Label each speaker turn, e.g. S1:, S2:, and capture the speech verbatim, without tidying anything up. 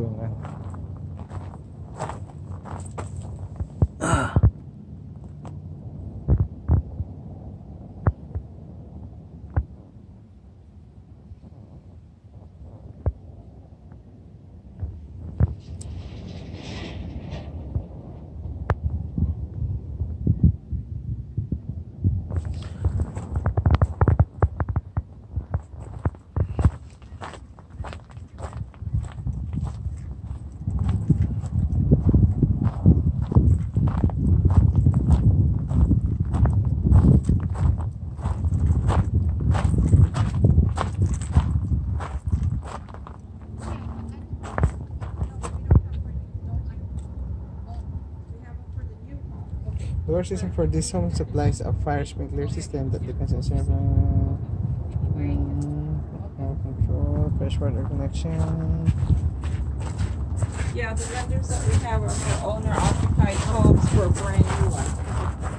S1: kulungan. The water system for this home supplies a fire sprinkler system that depends on several um, control, freshwater connection.
S2: Yeah, the vendors that we have are for owner-occupied homes for brand new ones.